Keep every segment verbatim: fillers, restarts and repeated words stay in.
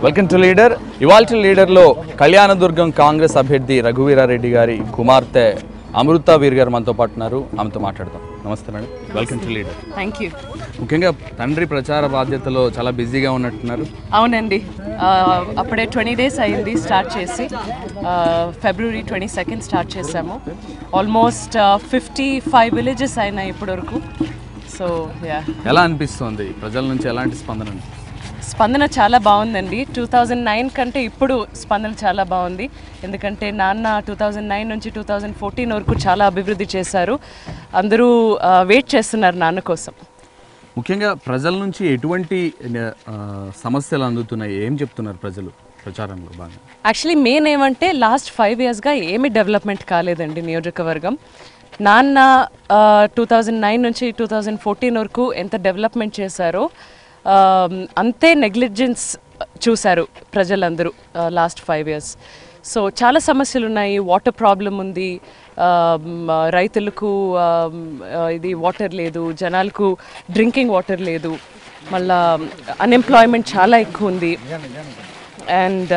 Welcome to leader. ఇవాల్టి లీడర్లో కళ్యాణదుర్గం కాంగ్రెస్ అభ్యర్థి రఘువీరారెడ్డి గారి కుమార్తె అమృత వీర్ గారు మనతో పాటు ఉన్నారు. ఆమెతో మాట్లాడదాం. నమస్తే madam, welcome to leader. Thank you. ముఖ్యంగా తండ్రి ప్రచార బాధ్యతలో చాలా బిజీగా ఉన్నట్టున్నారు. అవునండి, అప్పుడే ట్వంటీ డేస్ అయింది స్టార్ట్ చేసి. ఫిబ్రవరి ట్వంటీ సెకండ్ స్టార్ట్ చేసాము. ఆల్మోస్ట్ ఫిఫ్టీ ఫైవ్ విలేజెస్ అయినాయి ఇప్పటివరకు. సో యా, ఎలా అనిపిస్తుంది? ప్రజల నుంచి ఎలాంటి స్పందన? స్పందన చాలా బాగుందండి. టూ థౌజండ్ నైన్ కంటే ఇప్పుడు స్పందన చాలా బాగుంది. ఎందుకంటే నాన్న టూ థౌజండ్ నైన్ నుంచి టూ థౌజండ్ ఫోర్టీన్ వరకు చాలా అభివృద్ధి చేశారు. అందరూ వెయిట్ చేస్తున్నారు నాన్న కోసం. ముఖ్యంగా ప్రజల నుంచి ఎటువంటి సమస్యలు అందుతున్నాయి? ఏం చెప్తున్నారు ప్రజలు ప్రచారంలో? బాగా యాక్చువల్లీ మెయిన్ ఏమంటే లాస్ట్ ఫైవ్ ఇయర్స్గా ఏమీ డెవలప్మెంట్ కాలేదండి నియోజకవర్గం. నాన్న టూ థౌజండ్ నైన్ నుంచి టూ థౌజండ్ ఫోర్టీన్ వరకు ఎంత డెవలప్మెంట్ చేశారో అంతే నెగ్లిజెన్స్ చూశారు ప్రజలందరూ లాస్ట్ ఫైవ్ ఇయర్స్. సో చాలా సమస్యలు ఉన్నాయి. వాటర్ ప్రాబ్లం ఉంది, రైతులకు ఇది వాటర్ లేదు, జనాలకు డ్రింకింగ్ వాటర్ లేదు, మళ్ళా అన్ఎంప్లాయ్మెంట్ చాలా ఎక్కువ ఉంది, అండ్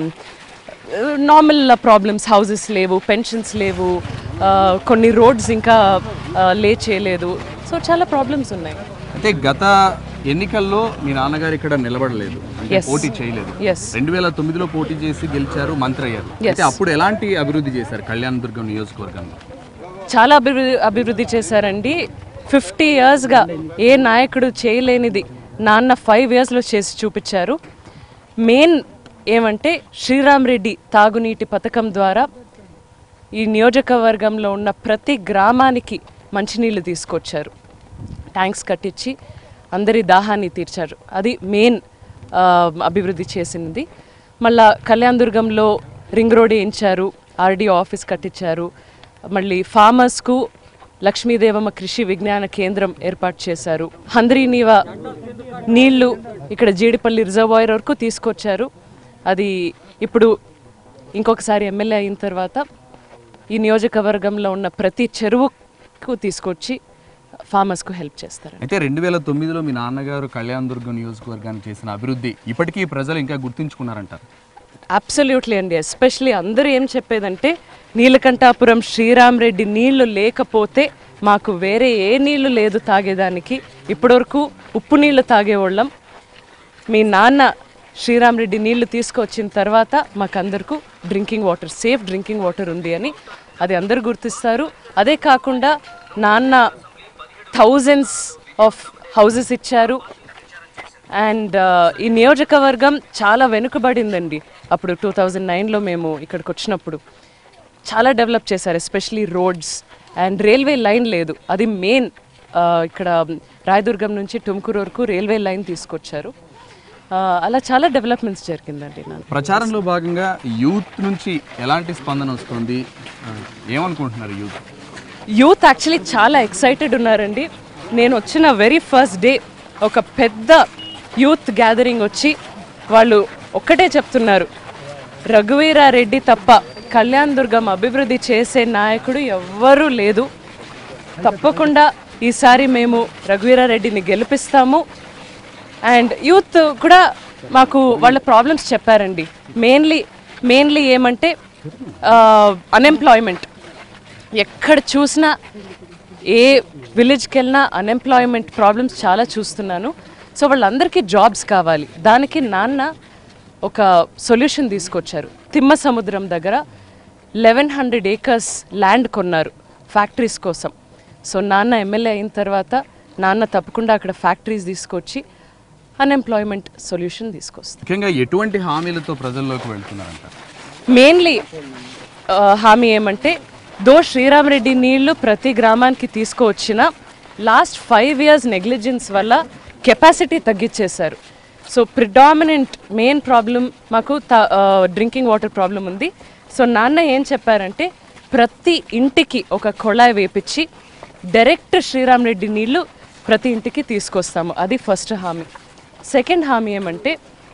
నార్మల్ ప్రాబ్లమ్స్, హౌసెస్ లేవు, పెన్షన్స్ లేవు, కొన్ని రోడ్స్ ఇంకా లే చేయలేదు. సో చాలా ప్రాబ్లమ్స్ ఉన్నాయి. అంటే గత ఎన్నికల్లో మీ నాన్నగారు ఇక్కడ నిలబడలేదు, పోటీ చేయలేదు. రెండు వేల తొమ్మిదిలో పోటీ చేసి గెలిచారు, మంత్రి అయ్యారు. అంటే అప్పుడు ఎలాంటి అభివృద్ధి చేశారు కళ్యాణదుర్గం నియోజకవర్గంలో? చాలా అభివృద్ధి అభివృద్ధి చేశారండి. ఫిఫ్టీ ఇయర్స్గా ఏ నాయకుడు చేయలేనిది నాన్న ఫైవ్ ఇయర్స్లో చేసి చూపించారు. మెయిన్ ఏమంటే శ్రీరామ్ రెడ్డి తాగునీటి పథకం ద్వారా ఈ నియోజకవర్గంలో ఉన్న ప్రతి గ్రామానికి మంచినీళ్ళు తీసుకొచ్చారు. ట్యాంక్స్ కట్టించి అందరి దాహాన్ని తీర్చారు. అది మెయిన్ అభివృద్ధి చేసినది. మళ్ళా కళ్యాణదుర్గంలో రింగ్ రోడ్ వేయించారు, ఆర్డీఓ ఆఫీస్ కట్టించారు. మళ్ళీ ఫార్మర్స్కు లక్ష్మీదేవమ్మ కృషి విజ్ఞాన కేంద్రం ఏర్పాటు చేశారు. హంద్రీనీవ నీళ్లు ఇక్కడ జీడిపల్లి రిజర్వాయర్ వరకు తీసుకొచ్చారు. అది ఇప్పుడు ఇంకొకసారి ఎమ్మెల్యే అయిన తర్వాత ఈ నియోజకవర్గంలో ఉన్న ప్రతి చెరువుకు తీసుకొచ్చి ఫార్మర్స్కు హెల్ప్ చేస్తారు. అయితే రెండు వేల తొమ్మిదిలో మీ నాన్నగారు కళ్యాణదుర్గం నియోజకవర్గానికి చేసిన అభివృద్ధి ఇప్పటికీ ప్రజలు ఇంకా గుర్తుంచుకున్నారంటారు? అబ్సల్యూట్లీ అండి. ఎస్పెషలీ అందరూ ఏం చెప్పేదంటే నీలకంఠాపురం శ్రీరామ్ రెడ్డి నీళ్లు లేకపోతే మాకు వేరే ఏ నీళ్లు లేదు తాగేదానికి, ఇప్పటివరకు ఉప్పు నీళ్లు తాగేవాళ్ళం. మీ నాన్న శ్రీరామ్ రెడ్డి నీళ్లు తీసుకొచ్చిన తర్వాత మాకందరికీ drinking water, safe drinking water ఉంది అని అది అందరూ గుర్తిస్తారు. అదే కాకుండా నాన్న థౌజండ్స్ ఆఫ్ హౌజెస్ ఇచ్చారు. అండ్ ఈ నియోజకవర్గం చాలా వెనుకబడిందండి. అప్పుడు టూ థౌజండ్ నైన్లో మేము ఇక్కడికి వచ్చినప్పుడు చాలా డెవలప్ చేశారు. Especially roads and railway line లేదు, అది మెయిన్. ఇక్కడ రాయదుర్గం నుంచి టుమ్కూరు వరకు రైల్వే లైన్ తీసుకొచ్చారు. అలా చాలా డెవలప్మెంట్స్ జరిగిందండి. నా ప్రచారంలో భాగంగా యూత్ నుంచి ఎలాంటి స్పందన వస్తుంది? ఏమనుకుంటున్నారు యూత్? యూత్ యాక్చువల్లీ చాలా ఎక్సైటెడ్ ఉన్నారండి. నేను వచ్చిన వెరీ ఫస్ట్ డే ఒక పెద్ద యూత్ గ్యాదరింగ్ వచ్చి వాళ్ళు ఒక్కటే చెప్తున్నారు, రఘువీరారెడ్డి తప్ప కళ్యాణదుర్గం అభివృద్ధి చేసే నాయకుడు ఎవ్వరూ లేదు, తప్పకుండా ఈసారి మేము రఘువీరారెడ్డిని గెలిపిస్తాము. అండ్ యూత్ కూడా మాకు వాళ్ళ ప్రాబ్లమ్స్ చెప్పారండి. మెయిన్లీ మెయిన్లీ ఏమంటే అన్ఎంప్లాయ్మెంట్. ఎక్కడ చూసినా ఏ విలేజ్కి వెళ్ళినా అన్ఎంప్లాయ్మెంట్ ప్రాబ్లమ్స్ చాలా చూస్తున్నాను. సో వాళ్ళందరికీ జాబ్స్ కావాలి. దానికి నాన్న ఒక సొల్యూషన్ తీసుకొచ్చారు. తిమ్మ సముద్రం దగ్గర లెవెన్ హండ్రెడ్ ఏకర్స్ ల్యాండ్ కొన్నారు ఫ్యాక్టరీస్ కోసం. సో నాన్న ఎమ్మెల్యే అయిన తర్వాత నాన్న తప్పకుండా అక్కడ ఫ్యాక్టరీస్ తీసుకొచ్చి అన్ఎంప్లాయ్మెంట్ సొల్యూషన్ తీసుకొస్తారు. ముఖ్యంగా ఎటువంటి హామీలతో ప్రజల్లోకి వెళ్తున్నారంట? మెయిన్లీ హామీ ఏమంటే దో శ్రీరామ్ రెడ్డి నీళ్లు ప్రతి గ్రామానికి తీసుకువచ్చిన లాస్ట్ ఫైవ్ ఇయర్స్ నెగ్లిజెన్స్ వల్ల కెపాసిటీ తగ్గించేశారు. సో ప్రిడామినెంట్ మెయిన్ ప్రాబ్లం మాకు డ్రింకింగ్ వాటర్ ప్రాబ్లం ఉంది. సో నాన్న ఏం చెప్పారంటే ప్రతి ఇంటికి ఒక కొళాయి వేపించి డైరెక్ట్ శ్రీరామ్ రెడ్డి నీళ్లు ప్రతి ఇంటికి తీసుకొస్తాము. అది ఫస్ట్ హామీ. సెకండ్ హామీ ఏమంటే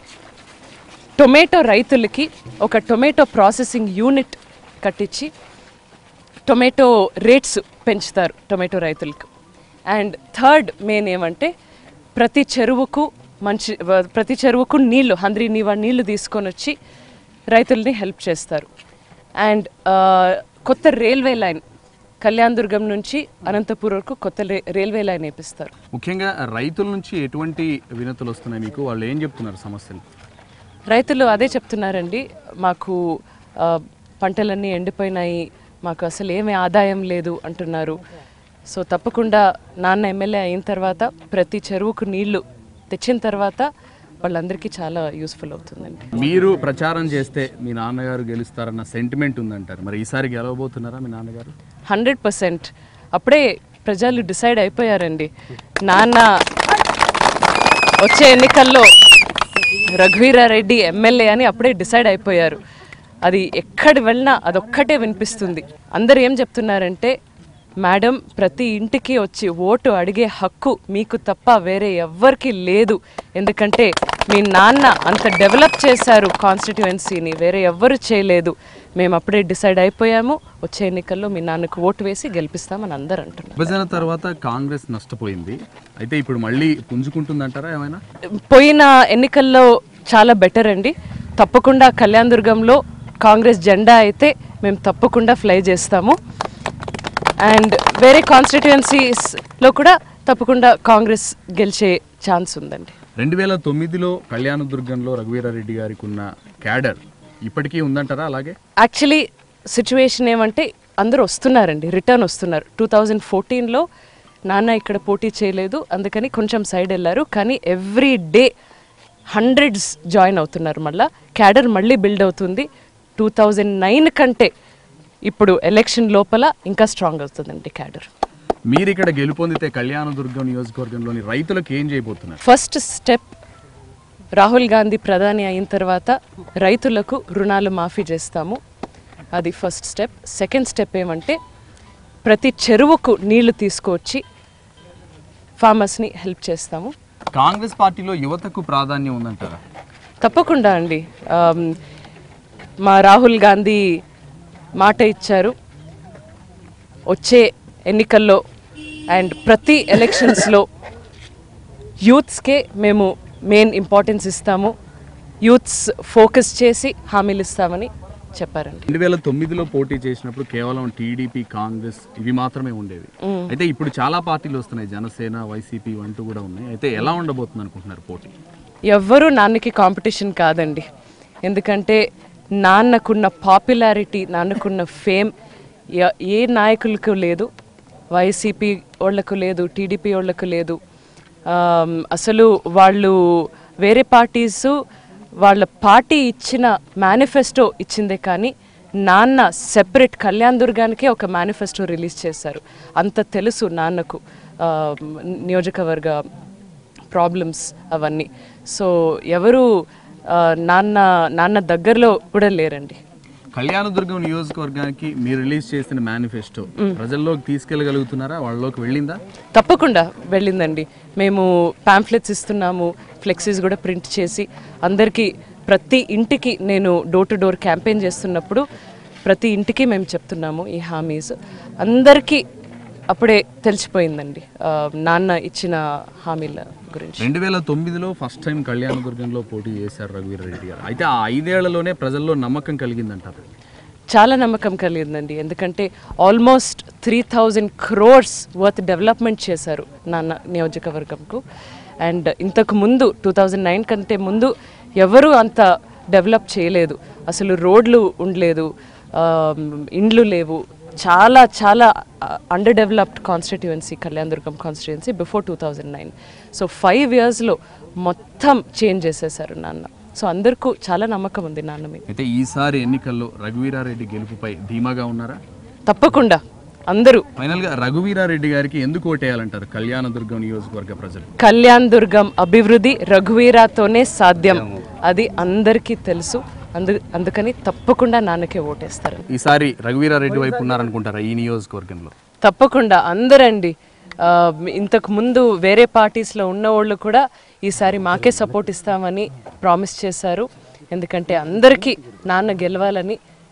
టొమాటో రైతులకి ఒక టొమాటో ప్రాసెసింగ్ యూనిట్ కట్టించి టొమాటో రేట్స్ పెంచుతారు టొమాటో రైతులకు. అండ్ థర్డ్ మెయిన్ ఏమంటే ప్రతి చెరువుకు మంచి ప్రతి చెరువుకు నీళ్లు హంద్రీ నీవా నీళ్లు తీసుకొని వచ్చి రైతుల్ని హెల్ప్ చేస్తారు. అండ్ కొత్త రైల్వే లైన్ కళ్యాణ్ దుర్గం నుంచి అనంతపూర్ వరకు కొత్త రైల్వే లైన్ వేపిస్తారు. ముఖ్యంగా రైతుల నుంచి ఎటువంటి వినతులు వస్తున్నాయి మీకు? వాళ్ళు ఏం చెప్తున్నారు సమస్యలు? రైతులు అదే చెప్తున్నారండి, మాకు పంటలన్నీ ఎండిపోయినాయి, మాకు అసలు ఏమీ ఆదాయం లేదు అంటున్నారు. సో తప్పకుండా నాన్న ఎమ్మెల్యే అయిన తర్వాత ప్రతి చెరువుకు నీళ్లు తెచ్చిన తర్వాత వాళ్ళందరికీ చాలా యూస్ఫుల్ అవుతుందండి. మీరు ప్రచారం చేస్తే మీ నాన్నగారు గెలుస్తారన్న సెంటిమెంట్ ఉందంటారు, మరి ఈసారి గెలవబోతున్నారా మీ నాన్నగారు? హండ్రెడ్ పర్సెంట్ అప్పుడే ప్రజలు డిసైడ్ అయిపోయారండి. నాన్న వచ్చే ఎన్నికల్లో రఘువీరారెడ్డి ఎమ్మెల్యే అని అప్పుడే డిసైడ్ అయిపోయారు. అది ఎక్కడి వెళ్ళినా అదొక్కటే వినిపిస్తుంది. అందరు ఏం చెప్తున్నారంటే, మేడం ప్రతి ఇంటికి వచ్చి ఓటు అడిగే హక్కు మీకు తప్ప వేరే ఎవ్వరికి లేదు, ఎందుకంటే మీ నాన్న అంత డెవలప్ చేశారు కాన్స్టిట్యుయెన్సీని, వేరే ఎవ్వరు చేయలేదు, మేము అప్పుడే డిసైడ్ అయిపోయాము, వచ్చే ఎన్నికల్లో మీ నాన్నకు ఓటు వేసి గెలిపిస్తామని అందరు అంటున్నారు. విభజన తర్వాత కాంగ్రెస్ నష్టపోయింది, అయితే ఇప్పుడు మళ్ళీ పుంజుకుంటుందంటారా ఏమైనా? పోయిన ఎన్నికల్లో చాలా బెటర్ అండి. తప్పకుండా కళ్యాణ్ దుర్గంలో కాంగ్రెస్ జెండా అయితే మేము తప్పకుండా ఫ్లై చేస్తాము. అండ్ వేరే కాన్స్టిట్యుయెన్సీస్లో కూడా తప్పకుండా కాంగ్రెస్ గెలిచే ఛాన్స్ ఉందండి. రెండు వేల తొమ్మిదిలో కళ్యాణదుర్గంలో రఘువీరారెడ్డి గారికి ఉన్న క్యాడర్ ఇప్పటికీ ఉందంటారా? అలాగే యాక్చువల్లీ సిచ్యువేషన్ ఏమంటే అందరూ వస్తున్నారండి, రిటర్న్ వస్తున్నారు. టూ థౌజండ్ ఫోర్టీన్లో నాన్న ఇక్కడ పోటీ చేయలేదు, అందుకని కొంచెం సైడ్ వెళ్ళారు. కానీ ఎవ్రీ డే హండ్రెడ్స్ జాయిన్ అవుతున్నారు, మళ్ళీ క్యాడర్ మళ్ళీ బిల్డ్ అవుతుంది. టూ థౌజండ్ నైన్ కంటే ఇప్పుడు ఎలక్షన్ లోపల ఇంకా స్ట్రాంగ్ అవుతుందండి క్యాడర్. మీరు ఇక్కడ గెలుపొందితే కళ్యాణదుర్గం నియోజకవర్గంలోని రైతులకు ఏం చేయబోతున్నారు? ఫస్ట్ స్టెప్, రాహుల్ గాంధీ ప్రధాని అయిన తర్వాత రైతులకు రుణాలు మాఫీ చేస్తాము, అది ఫస్ట్ స్టెప్. సెకండ్ స్టెప్ ఏమంటే ప్రతి చెరువుకు నీళ్లు తీసుకొచ్చి ఫార్మర్స్ని హెల్ప్ చేస్తాము. కాంగ్రెస్ పార్టీలో యువతకు ప్రాధాన్యం ఉందంటారా? తప్పకుండా అండి. మా రాహుల్ గాంధీ మాట ఇచ్చారు, వచ్చే ఎన్నికల్లో అండ్ ప్రతి ఎలక్షన్స్లో యూత్స్కే మేము మెయిన్ ఇంపార్టెన్స్ ఇస్తాము, యూత్స్ ఫోకస్ చేసి హామీలు ఇస్తామని చెప్పారండి. రెండు వేల తొమ్మిదిలో పోటీ చేసినప్పుడు కేవలం టీడీపీ, కాంగ్రెస్ ఇవి మాత్రమే ఉండేవి, అయితే ఇప్పుడు చాలా పార్టీలు వస్తున్నాయి, జనసేన, వైసీపీ అంటూ కూడా ఉన్నాయి. అయితే ఎలా ఉండబోతుంది అనుకుంటున్నారు పోటీ? ఎవ్వరూ నాన్నకి కాంపిటీషన్ కాదండి, ఎందుకంటే నాన్నకున్న పాపులారిటీ, నాన్నకున్న ఫేమ్ ఏ నాయకులకు లేదు, వైసీపీ వాళ్ళకు లేదు, టీడీపీ వాళ్ళకు లేదు. అసలు వాళ్ళు వేరే పార్టీసు వాళ్ళ పార్టీ ఇచ్చిన మేనిఫెస్టో ఇచ్చిందే కానీ నాన్న సెపరేట్ కళ్యాణ్ దుర్గానికే ఒక మేనిఫెస్టో రిలీజ్ చేశారు. అంత తెలుసు నాన్నకు నియోజకవర్గ ప్రాబ్లమ్స్ అవన్నీ. సో ఎవరు నాన్న నాన్న దగ్గరలో కూడా లేరండి. కళ్యాణదుర్గం నియోజకవర్గానికి మీరు రిలీజ్ చేసిన మేనిఫెస్టో ప్రజల్లోకి తీసుకెళ్ళగలుగుతున్నారా? వాళ్ళలోకి వెళ్ళిందా? తప్పకుండా వెళ్ళిందండి. మేము పాంఫ్లెట్స్ ఇస్తున్నాము, ఫ్లెక్సీస్ కూడా ప్రింట్ చేసి అందరికీ, ప్రతి ఇంటికి నేను డోర్ టు డోర్ క్యాంపెయిన్ చేస్తున్నప్పుడు ప్రతి ఇంటికి మేము చెప్తున్నాము ఈ హామీస్. అందరికీ అప్పుడే తెలిసిపోయిందండి నాన్న ఇచ్చిన హామీల గురించి. రెండు వేల తొమ్మిదిలో ఫస్ట్ టైం కళ్యాణదుర్గంలో పోటీ చేశారు రఘువీరారెడ్డి గారు, అయితే ఆ ఐదేళ్లలోనే ప్రజల్లో నమ్మకం కలిగిందంటారు? చాలా నమ్మకం కలిగిందండి, ఎందుకంటే almost three thousand crores worth development చేశారు నాన్న నియోజకవర్గంకు. అండ్ ఇంతకు ముందు టూ థౌజండ్ నైన్ కంటే ముందు ఎవరు అంత డెవలప్ చేయలేదు, అసలు రోడ్లు ఉండలేదు, ఇండ్లు లేవు, చాలా చాలా under developed constituency Kalyandurg constituency before two thousand nine. So five ఇయర్స్లో మొత్తం చేంజ్ చేసేసారు నాన్న. సో అందరికీ చాలా నమ్మకం ఉంది నాన్న మీద. అయితే ఈసారి ఎన్నికల్లో రఘువీరారెడ్డి గెలుపుపై ధీమాగా ఉన్నారా? తప్పకుండా అందరూ. ఫైనల్ గా రఘువీరారెడ్డి గారికి ఎందుకు ఓటేయాలంటారు కళ్యాణదుర్గం నియోజకవర్గ ప్రజలు? కళ్యాణ్ దుర్గం అభివృద్ధి రఘువీరాతోనే సాధ్యం, అది అందరికీ తెలుసు. అందు అందుకని తప్పకుండా నాన్నకే ఓటేస్తారు. ఈసారి రఘువీరారెడ్డి వైపు ఉన్నారనుకుంటారా ఈ నియోజకవర్గంలో? తప్పకుండా అందరండి. ఇంతకు ముందు వేరే పార్టీస్లో ఉన్న వాళ్ళు కూడా ఈసారి మాకే సపోర్ట్ ఇస్తామని ప్రామిస్ చేశారు, ఎందుకంటే అందరికీ నాన్న గెలవాలని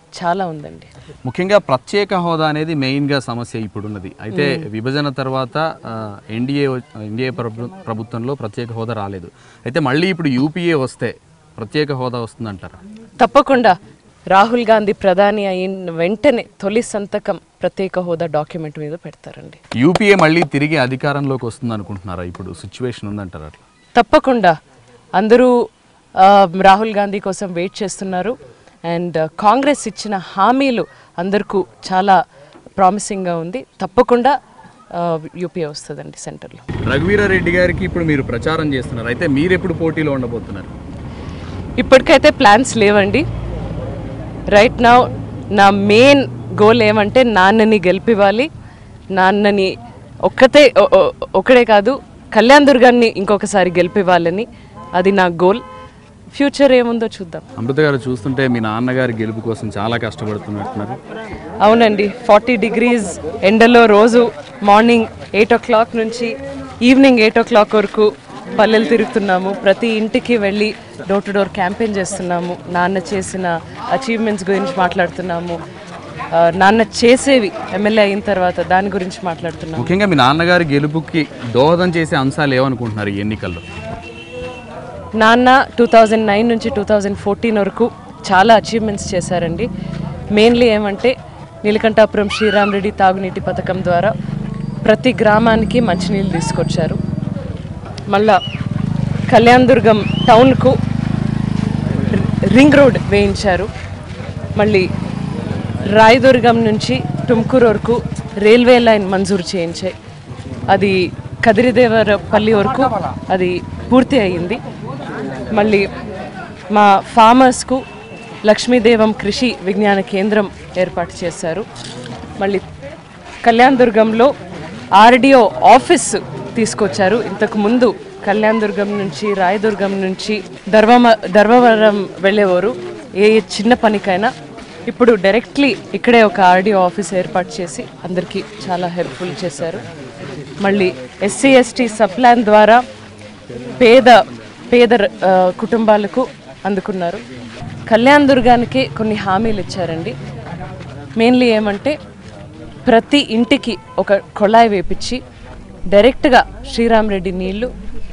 చాలా ఉందండి. ముఖ్యంగా ప్రత్యేక హోదా అనేది మెయిన్గా సమస్య ఇప్పుడున్నది. అయితే విభజన తర్వాత ఎన్డీఏ ఎన్డీఏ ప్రభుత్వంలో ప్రత్యేక హోదా రాలేదు. అయితే మళ్ళీ ఇప్పుడు యూపీఏ వస్తే ప్రత్యేక హోదా వస్తుందంటారా? తప్పకుండా. రాహుల్ గాంధీ ప్రధాని అయిన వెంటనే తొలి సంతకం ప్రత్యేక హోదా డాక్యుమెంట్ మీద పెడతారండి. యూపీఏ మళ్ళీ తిరిగి అధికారంలోకి వస్తుంది అనుకుంటున్నారా? ఇప్పుడు సిచ్యువేషన్ ఉందంటారా? తప్పకుండా. అందరూ రాహుల్ గాంధీ కోసం వెయిట్ చేస్తున్నారు. అండ్ కాంగ్రెస్ ఇచ్చిన హామీలు అందరికీ చాలా ప్రామిసింగ్గా ఉంది. తప్పకుండా యూపీఏ వస్తుందండి సెంటర్లో. రఘువీరారెడ్డి గారికి ఇప్పుడు మీరు ప్రచారం చేస్తున్నారు. అయితే మీరు ఎప్పుడు పోటీలో ఉండబోతున్నారు? ఇప్పటికైతే ప్లాన్స్ లేవండి. రైట్ నౌ నా మెయిన్ గోల్ ఏమంటే నాన్నని గెలిపివ్వాలి. నాన్నని ఒక్కతే ఒక్కడే కాదు, కళ్యాణ్ దుర్గాన్ని ఇంకొకసారి గెలిపివ్వాలని, అది నా గోల్. ఫ్యూచర్ ఏముందో చూద్దాం. అమృత గారు, చూస్తుంటే మీ నాన్నగారి గెలుపు కోసం చాలా కష్టపడుతున్నట్టున్నారు. అవునండి. ఫార్టీ డిగ్రీస్ ఎండలో రోజు మార్నింగ్ ఎయిట్ ఓ క్లాక్ నుంచి ఈవినింగ్ ఎయిట్ ఓ క్లాక్ వరకు పల్లెలు తిరుగుతున్నాము. ప్రతి ఇంటికి వెళ్ళి డోర్ టు డోర్ క్యాంపెయిన్ చేస్తున్నాము. నాన్న చేసిన అచీవ్మెంట్స్ గురించి మాట్లాడుతున్నాము. నాన్న చేసేవి ఎమ్మెల్యే అయిన తర్వాత దాని గురించి మాట్లాడుతున్నాము. ముఖ్యంగా మీ నాన్నగారి గెలుపుకి దోహదం చేసే అంశాలు ఏమనుకుంటున్నారు ఈ ఎన్నికల్లో? నాన్న టూ థౌజండ్ నైన్ నుంచి టూ థౌజండ్ ఫోర్టీన్ వరకు చాలా అచీవ్మెంట్స్ చేశారండి. మెయిన్లీ ఏమంటే నీలకంఠాపురం శ్రీరామ్ రెడ్డి తాగునీటి పథకం ద్వారా ప్రతి గ్రామానికి మంచినీళ్ళు తీసుకొచ్చారు. మళ్ళా కళ్యాణ్ దుర్గం టౌన్కు రింగ్ రోడ్ వేయించారు. మళ్ళీ రాయదుర్గం నుంచి టుమ్కూరు వరకు రైల్వే లైన్ మంజూరు చేయించాయి. అది కదిరిదేవరపల్లి వరకు అది పూర్తి అయ్యింది. మళ్ళీ మా ఫార్మర్స్కు లక్ష్మీదేవం కృషి విజ్ఞాన కేంద్రం ఏర్పాటు చేశారు. మళ్ళీ కళ్యాణ్ దుర్గంలో ఆర్డిఓ ఆఫీస్ తీసుకొచ్చారు. ఇంతకు ముందు కళ్యాణ్ దుర్గం నుంచి రాయదుర్గం నుంచి ధర్మ ధర్మవరం వెళ్ళేవారు ఏ చిన్న పనికైనా. ఇప్పుడు డైరెక్ట్లీ ఇక్కడే ఒక ఆర్డిఓ ఆఫీస్ ఏర్పాటు చేసి అందరికీ చాలా హెల్ప్ఫుల్ చేశారు. మళ్ళీ ఎస్సీ ఎస్టీ సబ్ ప్లాన్ ద్వారా పేద పేద కుటుంబాలకు అందుకున్నారు. కళ్యాణ్ దుర్గానికి కొన్ని హామీలు ఇచ్చారండి. మెయిన్లీ ఏమంటే ప్రతి ఇంటికి ఒక కొళాయి వేపించి డైరెక్ట్గా శ్రీరామ్ రెడ్డి నీళ్లు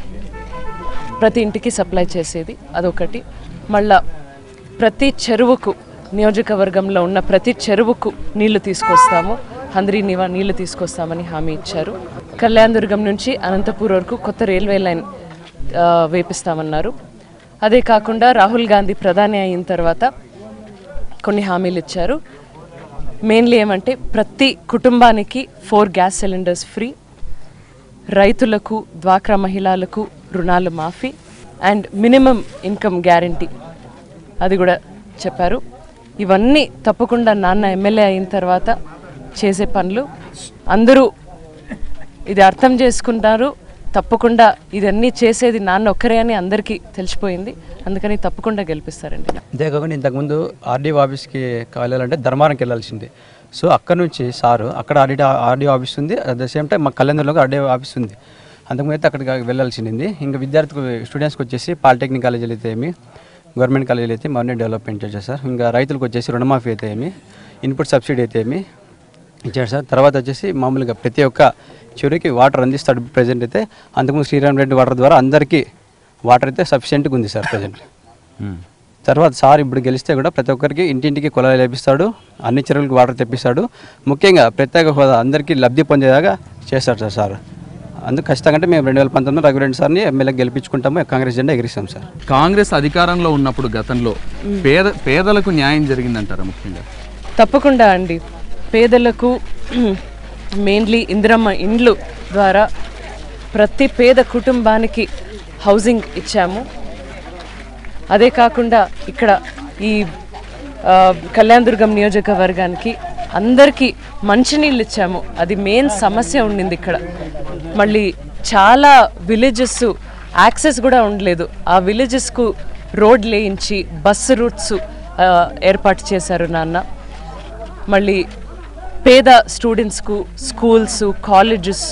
ప్రతి ఇంటికి సప్లై చేసేది, అదొకటి. మళ్ళా ప్రతి చెరువుకు, నియోజకవర్గంలో ఉన్న ప్రతి చెరువుకు నీళ్లు తీసుకొస్తాము, హంద్రీ నివా నీళ్లు తీసుకొస్తామని హామీ ఇచ్చారు. కళ్యాణ్ దుర్గం నుంచి అనంతపూర్ వరకు కొత్త రైల్వే లైన్ వేపిస్తామన్నారు. అదే కాకుండా రాహుల్ గాంధీ ప్రధాని అయిన తర్వాత కొన్ని హామీలు ఇచ్చారు. మెయిన్లీ ఏమంటే ప్రతి కుటుంబానికి ఫోర్ గ్యాస్ సిలిండర్స్ ఫ్రీ, రైతులకు, డ్వాక్రా మహిళలకు రుణాలు మాఫీ అండ్ మినిమం ఇన్కమ్ గ్యారంటీ అది కూడా చెప్పారు. ఇవన్నీ తప్పకుండా నాన్న ఎమ్మెల్యే అయిన తర్వాత చేసే పనులు. అందరూ ఇది అర్థం చేసుకుంటారు. తప్పకుండా ఇదన్నీ చేసేది నాన్న ఒక్కరే అని అందరికీ తెలిసిపోయింది. అందుకని తప్పకుండా గెలిపిస్తారండి. అంతేకాకుండా ఇంతకుముందు ఆర్డీఓ ఆఫీస్కి వెళ్ళాలంటే ధర్మారంకి వెళ్ళాల్సింది. సో అక్కడ నుంచి సారు అక్కడ ఆర్డీ ఆర్డీఓ ఆఫీస్ ఉంది, అట్ ద సేమ్ టైం మా కళ్యాణ్లో ఆర్డీఓ ఆఫీస్ ఉంది. అంతకుముందు అయితే అక్కడికి వెళ్ళాల్సింది. ఇంకా విద్యార్థులకు స్టూడెంట్స్కి వచ్చేసి పాలిటెక్నిక్ కాలేజీలు అయితే ఏమి, గవర్నమెంట్ కాలేజీలు అయితే మరిన్ని డెవలప్మెంట్ చేశారు సార్. ఇంకా రైతులకు వచ్చేసి రుణమాఫీ అయితే ఏమి, ఇన్పుట్ సబ్సిడీ అయితే ఏమి ఇచ్చారు సార్. తర్వాత వచ్చేసి మామూలుగా ప్రతి ఒక్క చెరువుకి వాటర్ అందిస్తాడు ప్రజెంట్ అయితే. అంతకుముందు శ్రీరామ్ రెడ్డి వాటర్ ద్వారా అందరికీ వాటర్ అయితే సఫిషియెంట్గా ఉంది సార్ ప్రజెంట్. తర్వాత సార్ ఇప్పుడు గెలిస్తే కూడా ప్రతి ఒక్కరికి ఇంటింటికి కుళాయిలు లేపిస్తాడు, అన్ని చెరువులకు వాటర్ తెప్పిస్తాడు. ముఖ్యంగా ప్రత్యేక హోదా అందరికీ లబ్ధి పొందేలాగా చేస్తాడు సార్ సార్ అందుకు ఖచ్చితంగా అంటే మేము రెండు వేల పంతొమ్మిది రఘురెడ్డి సార్ని ఎమ్మెల్యే గెలిపించుకుంటాము, కాంగ్రెస్ జెండా ఎగిరిస్తాం సార్. కాంగ్రెస్ అధికారంలో ఉన్నప్పుడు గతంలో పేద పేదలకు న్యాయం జరిగిందంటారా? ముఖ్యంగా తప్పకుండా అండి. పేదలకు మెయిన్లీ ఇందిరమ్మ ఇండ్లు ద్వారా ప్రతి పేద కుటుంబానికి హౌసింగ్ ఇచ్చాము. అదే కాకుండా ఇక్కడ ఈ కళ్యాణ్ దుర్గం నియోజకవర్గానికి అందరికీ మంచినీళ్ళు ఇచ్చాము. అది మెయిన్ సమస్య ఉండింది ఇక్కడ. మళ్ళీ చాలా విలేజెస్ యాక్సెస్ కూడా ఉండలేదు. ఆ విలేజెస్కు రోడ్ లేయించి బస్సు రూట్స్ ఏర్పాటు చేశారు నాన్న. మళ్ళీ పేద స్టూడెంట్స్కు స్కూల్స్, కాలేజెస్,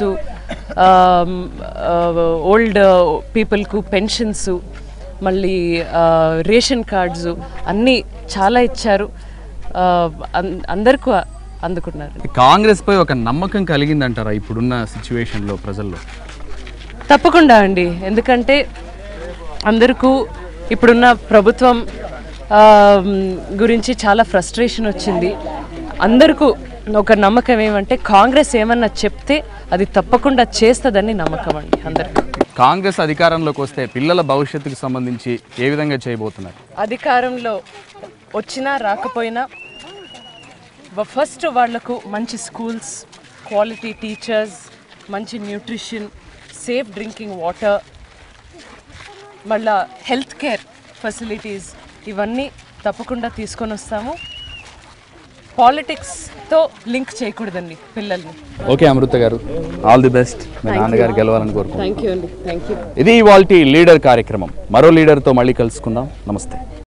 ఓల్డ్ పీపుల్కు పెన్షన్స్, మళ్ళీ రేషన్ కార్డ్స్ అన్నీ చాలా ఇచ్చారు. అందరికీ అందుకున్నారు. కాంగ్రెస్ పై ఒక నమ్మకం కలిగిందంటారా ఇప్పుడున్న సిచ్యువేషన్లో ప్రజల్లో? తప్పకుండా అండి, ఎందుకంటే అందరికీ ఇప్పుడున్న ప్రభుత్వం గురించి చాలా ఫ్రస్ట్రేషన్ వచ్చింది. అందరికీ ఒక నమ్మకం ఏమంటే కాంగ్రెస్ ఏమన్నా చెప్తే అది తప్పకుండా చేస్తుందని నమ్మకం అండి అందరికీ. కాంగ్రెస్ అధికారంలోకి వస్తే పిల్లల భవిష్యత్తుకు సంబంధించి ఏ విధంగా చేయబోతున్నారు? అధికారంలో వచ్చినా రాకపోయినా ఫస్ట్ వాళ్లకు మంచి స్కూల్స్, క్వాలిటీ టీచర్స్, మంచి న్యూట్రిషన్, సేఫ్ డ్రింకింగ్ వాటర్, మళ్ళా హెల్త్ కేర్ ఫెసిలిటీస్ ఇవన్నీ తప్పకుండా తీసుకొని వస్తాము. పాలిటిక్స్తో లింక్ చేయకూడదండి పిల్లల్ని. ఓకే అమృత గారు, ఆల్ ది బెస్ట్. మీ నాన్నగారు గెలవాలని కోరుకుంటున్నాను. థ్యాంక్ యూ అండి. Thank you. ఇది ఇవాల్టి లీడర్ కార్యక్రమం. మరో లీడర్తో మళ్ళీ కలుసుకుందాం. నమస్తే.